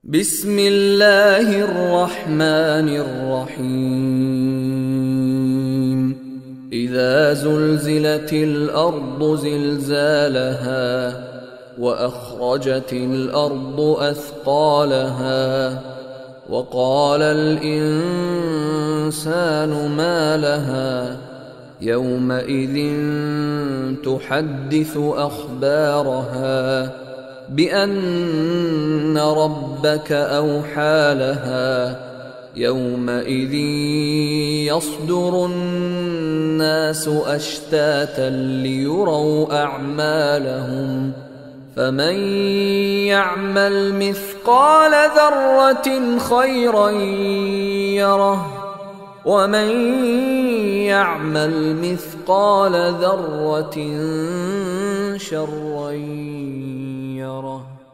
بسم الله الرحمن الرحيم إذا زلزلت الأرض زلزالها وأخرجت الأرض أثقالها وقال الإنسان ما لها يومئذ تحدث أخبارها بأن ربك أوحى لها يومئذ يصدر الناس أشتاتا ليروا أعمالهم فمن يعمل مثقال ذرة خيرا يره ومن يعمل مثقال ذرة شرا يره.